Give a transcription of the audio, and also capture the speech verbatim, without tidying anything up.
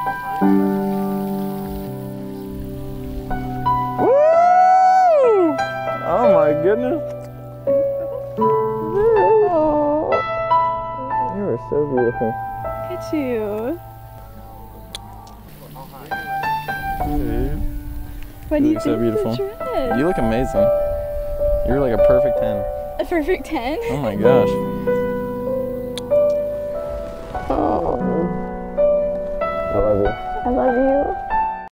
Woo! Oh my goodness. Oh. You are so beautiful. Look at you. Dude. What You do you look think so beautiful. of the dress? You look amazing. You're like a perfect ten. A perfect ten? Oh my gosh. Oh. I love you. I love you.